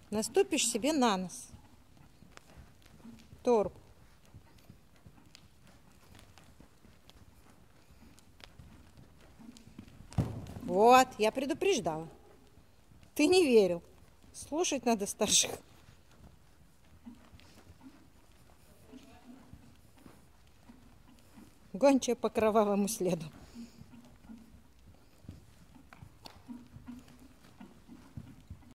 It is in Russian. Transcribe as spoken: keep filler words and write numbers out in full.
Наступишь себе на нос. Торб. Вот, я предупреждала. Ты не верил. Слушать надо старших. Гончая по кровавому следу.